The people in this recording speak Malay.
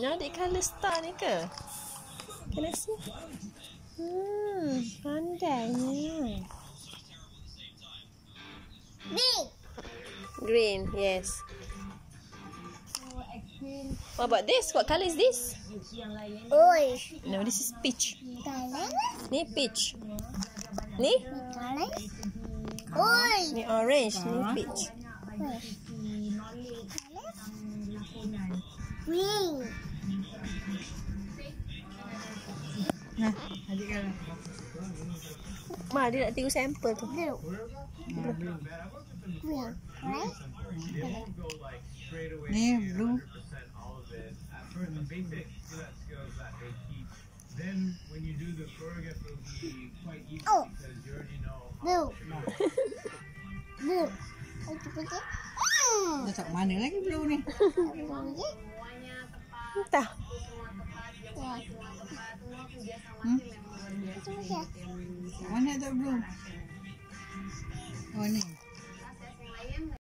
Nak adik colour star ni ke? Can I see? Pandainya. Green, yes. What about this? What colour is this? Orange. No, this is peach. Color? Ni peach. Ni? Color? Orange. Ni orange. Ni peach. Green. Nah, adik kan. Ma, dia nak tengok sampel tu. Blue. Green. Right? Ni blue. Oh. Blue. Blue. Letak mana lagi blue ni? Entah. Mana tak blue? Oh ni.